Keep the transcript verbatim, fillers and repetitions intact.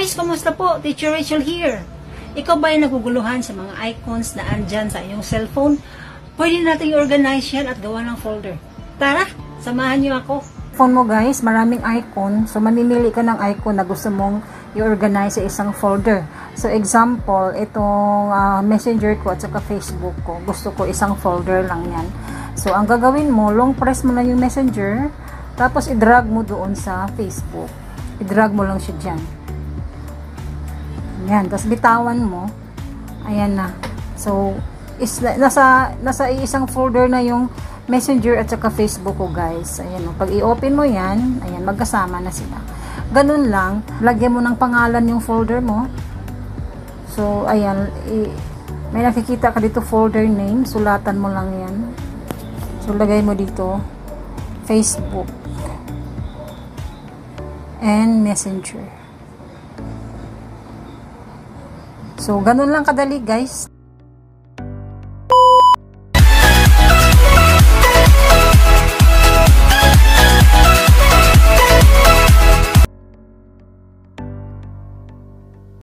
Guys, kumusta po? Teacher Rachel here. Ikaw ba ay naguguluhan sa mga icons na andyan sa iyong cellphone? Pwede natin i-organize yan at gawa ng folder. Tara, samahan niyo ako. Phone mo guys, maraming icon. So, mamimili ka ng icon na gusto mong i-organize sa isang folder. So, example, itong uh, messenger ko at saka Facebook ko. Gusto ko isang folder lang yan. So, ang gagawin mo, long press mo na yung messenger, tapos i-drag mo doon sa Facebook. I-drag mo lang siya dyan. Yan, tapos bitawan mo. Ayan na. So, is, nasa, nasa isang folder na yung messenger at saka Facebook ko guys. Ayan o. Pag i-open mo yan, ayan, magkasama na sila. Ganun lang. Lagyan mo ng pangalan yung folder mo. So, ayan. I, may nakikita ka dito folder name. Sulatan mo lang yan. So, lagay mo dito Facebook and Messenger. So, ganun lang kadali guys.